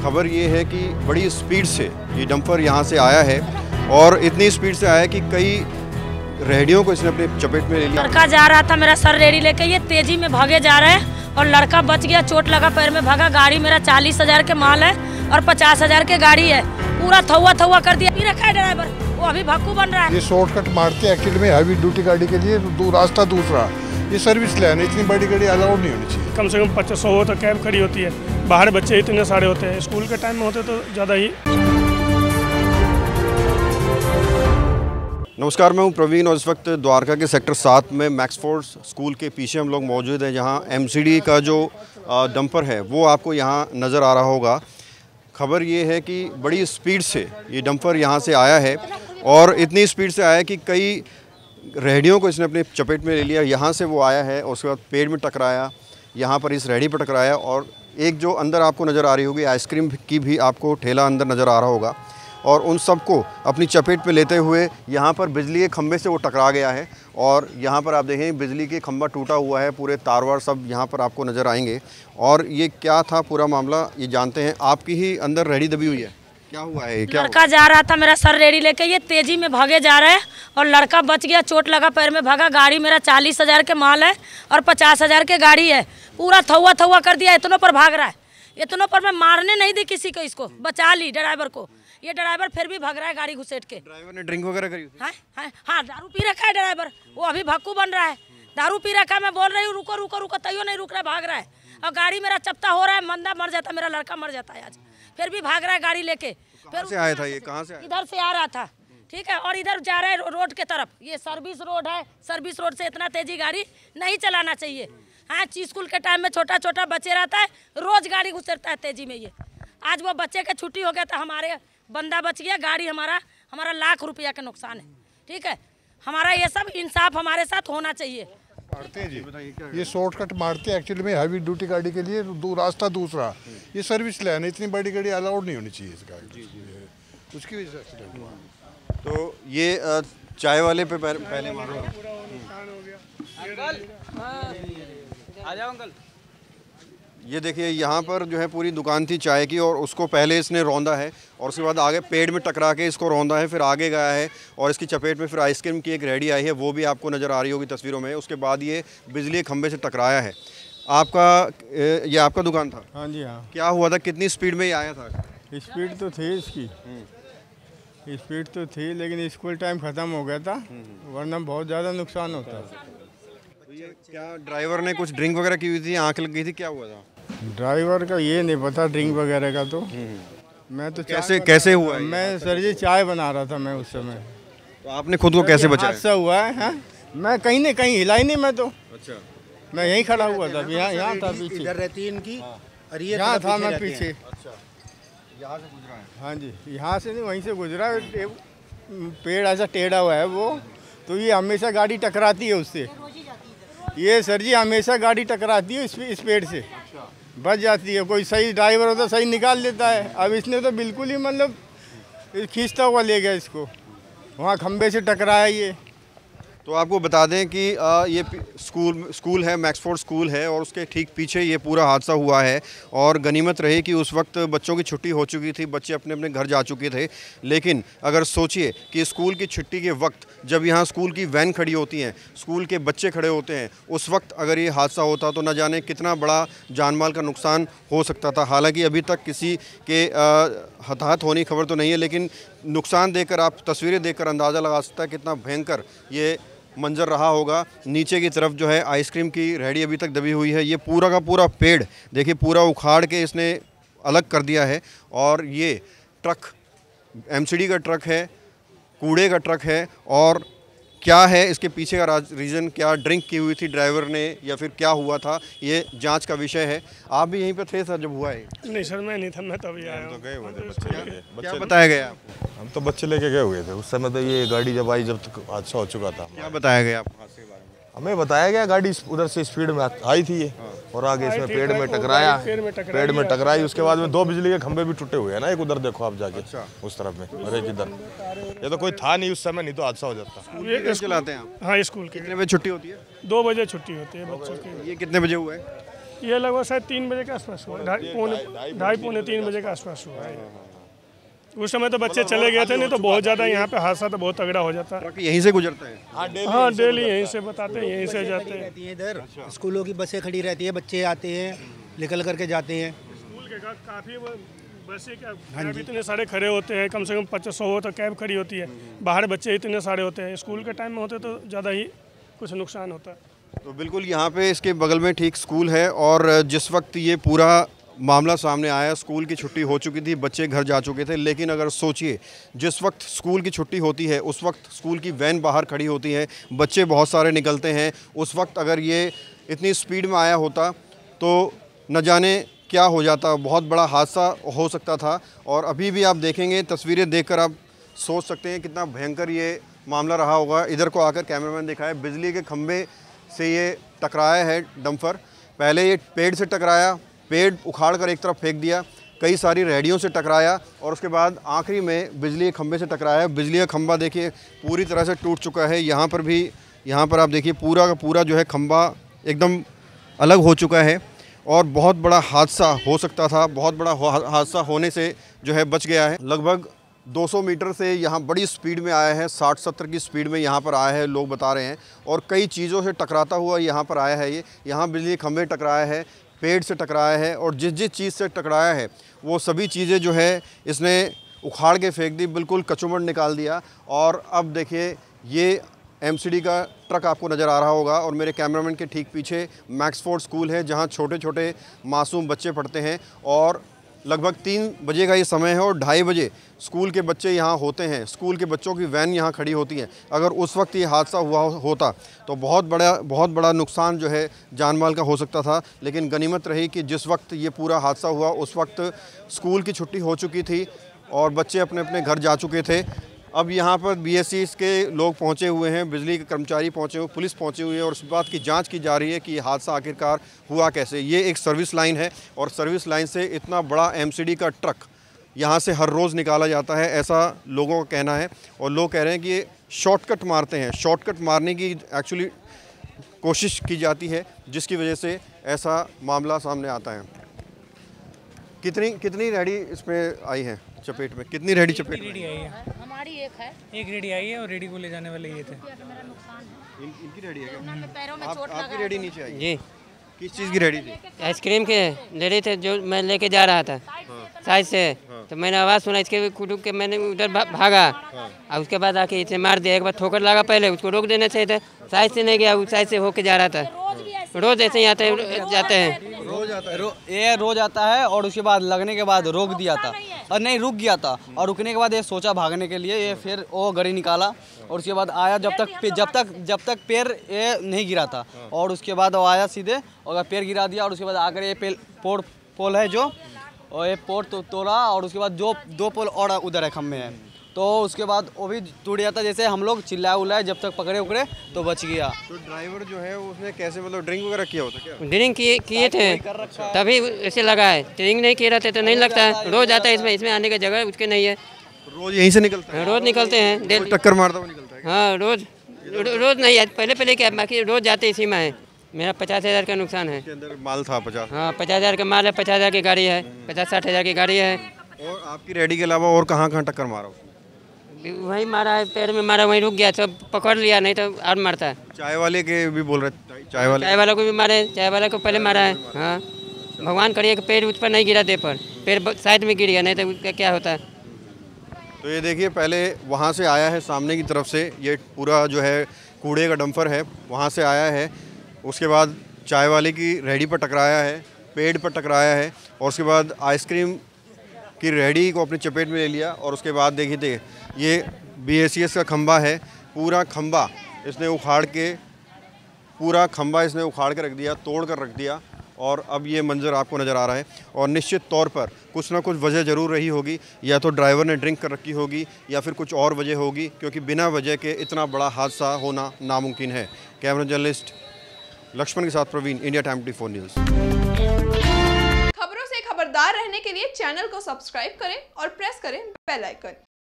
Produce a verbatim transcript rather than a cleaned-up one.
खबर ये है कि बड़ी स्पीड से ये डंपर यहाँ से आया है और इतनी स्पीड से आया कि कई रेहड़ियों को इसने अपने चपेट में ले लिया। लड़का जा रहा था मेरा सर रेडी लेके, ये तेजी में भागे जा रहे हैं और लड़का बच गया, चोट लगा पैर में, भागा। गाड़ी मेरा चालीस हजार के माल है और पचास हजार के गाड़ी है, पूरा थौवा थौवा कर दिया। रखा है ड्राइवर, वो अभी भक्कू बन रहा है। ये शॉर्टकट मारते हैं एक्चुअली में हैवी ड्यूटी गाड़ी के लिए, दो रास्ता दूसरा। ये सर्विस लेन, इतनी बड़ी गाड़ी अलाउड नहीं होनी चाहिए। कम से कम पचास सौ तो कैब खड़ी होती है, बाहर बच्चे इतने सारे होते हैं, स्कूल के टाइम में होते तो ज़्यादा ही। नमस्कार, मैं हूं प्रवीण और इस वक्त द्वारका के सेक्टर सात में मैक्सफोर्ड स्कूल के पीछे हम लोग मौजूद हैं, जहां एमसीडी का जो डंपर है वो आपको यहां नज़र आ रहा होगा। खबर ये है कि बड़ी स्पीड से ये डंपर यहां से आया है और इतनी स्पीड से आया कि कई रेहड़ियों को इसने अपने चपेट में ले लिया। यहाँ से वो आया है और उसके बाद पेड़ में टकराया, यहाँ पर इस रेहड़ी पर टकराया और एक जो अंदर आपको नज़र आ रही होगी आइसक्रीम की भी आपको ठेला अंदर नज़र आ रहा होगा, और उन सबको अपनी चपेट पे लेते हुए यहाँ पर बिजली के खंभे से वो टकरा गया है। और यहाँ पर आप देखें बिजली के खंभा टूटा हुआ है, पूरे तार वार सब यहाँ पर आपको नज़र आएंगे। और ये क्या था पूरा मामला, ये जानते हैं। आपकी ही अंदर रेहड़ी दबी हुई है, क्या हुआ है? क्या लड़का जा रहा था मेरा सर रेडी लेके, ये तेजी में भागे जा रहे हैं और लड़का बच गया, चोट लगा पैर में, भागा। गाड़ी मेरा चालीस हजार के माल है और पचास हजार के गाड़ी है, पूरा थौवा थौवा कर दिया। इतनों पर भाग रहा है, इतनों पर मैं मारने नहीं दी किसी को, इसको बचा ली ड्राइवर को। ये ड्राइवर फिर भी भाग रहा है गाड़ी घुसेट के। ड्राइवर ने ड्रिंक वगैरह करी थी? हाँ हाँ हाँ, दारू पी रखा है ड्राइवर, वो अभी भक्कू बन रहा है। दारू पी रखा है, मैं बोल रही हूँ रुको रुको रुको, तैयो नहीं रुक रहा है, भाग रहा है। और गाड़ी मेरा चपता हो रहा है, मंदा मर जाता, मेरा लड़का मर जाता है आज, फिर भी भाग रहा है गाड़ी लेके। कहाँ से आया था ये? कहाँ से आया? इधर से आ रहा था, ठीक है, और इधर जा रहा है रोड के तरफ। ये सर्विस रोड है, सर्विस रोड से इतना तेजी गाड़ी नहीं चलाना चाहिए। हाँ, स्कूल के टाइम में छोटा छोटा बच्चे रहता है, रोज गाड़ी घुसरता है तेजी में। ये आज वो बच्चे का छुट्टी हो गया था, हमारे बंदा बच गया, गाड़ी हमारा हमारा लाख रुपया का नुकसान है, ठीक है। हमारा ये सब इंसाफ हमारे साथ होना चाहिए। मारते हैं जी, ये शॉर्टकट मारते हैं एक्चुअली में हैवी ड्यूटी गाड़ी के लिए, दो रास्ता दूसरा। ये सर्विस लेन, इतनी बड़ी गाड़ी अलाउड नहीं होनी चाहिए इस गाड़ी, उसकी वजह से एक्सीडेंट हुआ। तो ये चाय वाले पे पहले मारो। ये देखिए यहाँ पर जो है पूरी दुकान थी चाय की और उसको पहले इसने रौंदा है और उसके बाद आगे पेड़ में टकरा के इसको रौंदा है, फिर आगे गया है और इसकी चपेट में फिर आइसक्रीम की एक रेहड़ी आई है, वो भी आपको नज़र आ रही होगी तस्वीरों में। उसके बाद ये बिजली के खंभे से टकराया है। आपका ये आपका दुकान था? हाँ जी हाँ। क्या हुआ था, कितनी स्पीड में ये आया था? स्पीड तो थी इसकी, स्पीड तो थी, लेकिन स्कूल टाइम ख़त्म हो गया था, वरना बहुत ज़्यादा नुकसान होता है। ये क्या ड्राइवर ने कुछ ड्रिंक वगैरह की हुई थी, आँख लग गई थी, क्या हुआ था? ड्राइवर का ये नहीं पता ड्रिंक वगैरह का, तो मैं तो कैसे कैसे हुआ? मैं सर जी चाय बना रहा था मैं उस समय। तो आपने खुद को कैसे बचाया? हादसा हुआ है, हाँ? मैं कहीं नहीं कहीं हिला ही नहीं, मैं तो अच्छा, मैं यहीं खड़ा हुआ था, यहाँ यहाँ था पीछे, इधर रहती है इनकी, और ये यहाँ था मैं पीछे। अच्छा, यहाँ से गुजरा है? हाँ जी, यहाँ से नहीं वहीं से गुजरा। पेड़ ऐसा टेढ़ा हुआ है वो, तो ये हमेशा गाड़ी टकराती है उससे। ये सर जी हमेशा गाड़ी टकराती है इस पेड़ से, बच जाती है। कोई सही ड्राइवर होता सही निकाल लेता है, अब इसने तो बिल्कुल ही मतलब खींचता हुआ ले गया इसको, वहाँ खंबे से टकराया ये। तो आपको बता दें कि आ, ये स्कूल स्कूल है, मैक्सफोर्ड स्कूल है और उसके ठीक पीछे ये पूरा हादसा हुआ है। और गनीमत रही कि उस वक्त बच्चों की छुट्टी हो चुकी थी, बच्चे अपने अपने घर जा चुके थे। लेकिन अगर सोचिए कि स्कूल की छुट्टी के वक्त जब यहाँ स्कूल की वैन खड़ी होती हैं, स्कूल के बच्चे खड़े होते हैं, उस वक्त अगर ये हादसा होता तो न जाने कितना बड़ा जानमाल का नुकसान हो सकता था। हालाँकि अभी तक किसी के हताहत होने की खबर तो नहीं है, लेकिन नुकसान देखकर आप तस्वीरें देखकर अंदाज़ा लगा सकता है कितना भयंकर ये मंजर रहा होगा। नीचे की तरफ जो है आइसक्रीम की रेहड़ी अभी तक दबी हुई है। ये पूरा का पूरा पेड़ देखिए पूरा उखाड़ के इसने अलग कर दिया है। और ये ट्रक एमसीडी का ट्रक है, कूड़े का ट्रक है। और क्या है इसके पीछे का रीज़न, क्या ड्रिंक की हुई थी ड्राइवर ने या फिर क्या हुआ था, ये जांच का विषय है। आप भी यहीं पर थे सर जब हुआ है? नहीं सर, मैं नहीं था, मैं तो अभी आया तो गए हुए थे बच्चे लेके। क्या बताया गया आपको? हम तो बच्चे लेके गए हुए थे उस समय, तो ये गाड़ी जब आई जब तक हादसा हो चुका था। क्या बताया गया आपको हादसे के बारे में? हमें बताया गया गाड़ी उधर से स्पीड में आई थी ये, और आगे इसमें पेड़ में टकराया, पेड़ में टकराई। उसके बाद में दो बिजली के खंभे भी टूटे हुए हैं ना, एक उधर देखो आप जाके उस तरफ में और एक इधर। ये तो कोई था नहीं उस समय, नहीं तो हादसा हो जाता। ये चलाते हैं आप? हाँ, स्कूल की कितने बजे छुट्टी होती है? दो बजे छुट्टी होती है बच्चों की। ये कितने बजे हुआ है? ये लगभग शायद तीन बजे के आसपास हुआ, ढाई पौने ढाई पौने तीन बजे के आसपास हुआ है। उस समय तो बच्चे चले गए थे, नहीं तो बहुत ज़्यादा यहाँ पे हादसा तो बहुत तगड़ा हो जाता है। यहीं से गुजरता है? हाँ, डेली यहीं से बताते हैं, यहीं से जाते हैं। इधर स्कूलों की बसें खड़ी रहती है, बच्चे आते हैं निकल करके जाते हैं। स्कूल के काफ़ी बसें क्या कैब इतने सारे खड़े होते हैं, कम से कम पचास सौ तो कैब खड़ी होती है। बाहर बच्चे इतने सारे होते हैं, स्कूल के टाइम में होते तो ज़्यादा ही कुछ नुकसान होता है। तो बिल्कुल यहाँ पे इसके बगल में ठीक स्कूल है, और जिस वक्त ये पूरा मामला सामने आया, स्कूल की छुट्टी हो चुकी थी, बच्चे घर जा चुके थे। लेकिन अगर सोचिए, जिस वक्त स्कूल की छुट्टी होती है उस वक्त स्कूल की वैन बाहर खड़ी होती है, बच्चे बहुत सारे निकलते हैं। उस वक्त अगर ये इतनी स्पीड में आया होता तो न जाने क्या हो जाता, बहुत बड़ा हादसा हो सकता था। और अभी भी आप देखेंगे, तस्वीरें देखकर आप सोच सकते हैं कितना भयंकर ये मामला रहा होगा। इधर को आकर कैमरामैन दिखाए, बिजली के खंभे से ये टकराया है डंपर। पहले ये पेड़ से टकराया, पेड़ उखाड़ कर एक तरफ फेंक दिया, कई सारी रेहड़ियों से टकराया, और उसके बाद आखिरी में बिजली के खंभे से टकराया। बिजली का खंभा देखिए पूरी तरह से टूट चुका है। यहाँ पर भी, यहाँ पर आप देखिए पूरा का पूरा जो है खंभा एकदम अलग हो चुका है, और बहुत बड़ा हादसा हो सकता था। बहुत बड़ा हादसा होने से जो है बच गया है। लगभग दो सौ मीटर से यहाँ बड़ी स्पीड में आया है, साठ सत्तर की स्पीड में यहाँ पर आया है, लोग बता रहे हैं। और कई चीज़ों से टकराता हुआ यहाँ पर आया है। ये यहाँ बिजली के खंभे टकराया है, पेड़ से टकराया है, और जिस जिस चीज़ से टकराया है वो सभी चीज़ें जो है इसने उखाड़ के फेंक दी, बिल्कुल कचूमड़ निकाल दिया। और अब देखिए ये एमसीडी का ट्रक आपको नज़र आ रहा होगा, और मेरे कैमरामैन के ठीक पीछे मैक्सफोर्ड स्कूल है, जहाँ छोटे छोटे मासूम बच्चे पढ़ते हैं। और लगभग तीन बजे का ये समय है, और ढाई बजे स्कूल के बच्चे यहाँ होते हैं, स्कूल के बच्चों की वैन यहाँ खड़ी होती है। अगर उस वक्त ये हादसा हुआ होता तो बहुत बड़ा बहुत बड़ा नुकसान जो है जान माल का हो सकता था। लेकिन गनीमत रही कि जिस वक्त ये पूरा हादसा हुआ उस वक्त स्कूल की छुट्टी हो चुकी थी और बच्चे अपने अपने घर जा चुके थे। अब यहाँ पर बीएससी के लोग पहुँचे हुए हैं, बिजली के कर्मचारी पहुँचे हुए, पुलिस पहुँची हुई है, और इस बात की जांच की जा रही है कि ये हादसा आखिरकार हुआ कैसे। ये एक सर्विस लाइन है, और सर्विस लाइन से इतना बड़ा एमसीडी का ट्रक यहाँ से हर रोज़ निकाला जाता है, ऐसा लोगों का कहना है। और लोग कह रहे हैं कि ये शॉर्टकट मारते हैं, शॉर्टकट मारने की एक्चुअली कोशिश की जाती है, जिसकी वजह से ऐसा मामला सामने आता है। कितनी कितनी रेहड़ी इसमें आई है चपेट में? कितनी रेहड़ी चपेट में? रेडी आई है, हमारी एक है, एक रेडी आई है, और रेडी को ले जाने वाले ये थे। इन, इनकी रेहड़ी है क्या? पैरों में आप, चोट आपकी रेहड़ी नीचे आई? जी, किस चीज़ की रेहड़ी थी? आइसक्रीम के ले रहे थे, जो मैं लेके जा रहा था साइड से। तो मैंने आवाज़ सुना, इसके कुटुक के मैंने उधर भा, भागा, और उसके बाद आके इसे मार दिया। एक बार ठोकर लगा, पहले उसको रोक देना चाहिए था, साइड से नहीं गया, उस साइड से होके जा रहा था। रोज ऐसे ही आते हैं जाते हैं रोज आता है? रो, ये रोज आता है, और उसके बाद लगने के बाद रोक दिया था, और नहीं रुक गया था, और रुकने के बाद ये सोचा भागने के लिए, ये फिर वो गाड़ी निकाला, और उसके बाद आया, जब तक जब तक जब तक पैर ये नहीं गिरा था, और उसके बाद वो आया सीधे और पैर गिरा दिया, और उसके बाद आकर ये पेल पोल पोल है जो, और ये पोल तो तोड़ा, और उसके बाद जो दो पोल और उधर है खम्भे हैं, तो उसके बाद वो भी टूट गया था। जैसे हम लोग चिल्लाए उल्लाए, जब तक पकड़े उकड़े तो बच गया। तो ड्राइवर जो है उसने कैसे, मतलब ड्रिंक वगैरह किया होता क्या? ड्रिंक किए किए थे तभी ऐसे लगा है, ड्रिंक नहीं किए रहते तो नहीं लगता है। रोज आता है, इसमें इसमें आने की जगह उसके नहीं है, रोज यहीं से निकलता है? रोज निकलते हैं, डेली टक्कर मारता हुआ निकलता है? हाँ, रोज रोज नहीं है, पहले पहले क्या, बाकी रोज जाते इसी में है। मेरा पचास हज़ार का नुकसान है। इसके अंदर माल था पचास? हाँ, पचास हज़ार का माल है, पचास हज़ार की गाड़ी है, पचास साठ हज़ार की गाड़ी है। और आपकी रेहड़ी के अलावा और कहाँ कहाँ टक्कर मारा उसने? वहीं मारा है, पैर में मारा, वहीं रुक गया, सब पकड़ लिया, नहीं तो और मारता है। चाय वाले के भी बोल रहे, चाय वाले चाय वाला को भी मारे, चाय वाला को पहले मारा है। हाँ, भगवान करिए कि पेड़ उस पर नहीं गिरा, दे पर पेड़ साइड में गिर गया, नहीं तो उसका क्या होता है। तो ये देखिए, पहले वहाँ से आया है सामने की तरफ से, ये पूरा जो है कूड़े का डंपर है, वहाँ से आया है। उसके बाद चाय वाले की रेहड़ी पर टकराया है, पेड़ पर टकराया है, और उसके बाद आइसक्रीम की रेहड़ी को अपनी चपेट में ले लिया। और उसके बाद देखिए थे, ये बीएससीएस का खंबा है, पूरा खंबा इसने उखाड़ के, पूरा खंबा इसने उखाड़ के रख दिया, तोड़ कर रख दिया। और अब ये मंजर आपको नज़र आ रहा है, और निश्चित तौर पर कुछ ना कुछ वजह ज़रूर रही होगी, या तो ड्राइवर ने ड्रिंक कर रखी होगी, या फिर कुछ और वजह होगी, क्योंकि बिना वजह के इतना बड़ा हादसा होना नामुमकिन है। कैमरा जर्नलिस्ट लक्ष्मण के साथ Praveen, India Time twenty four news. खबरों से खबरदार रहने के लिए चैनल को सब्सक्राइब करें और प्रेस करें बेल आइकन।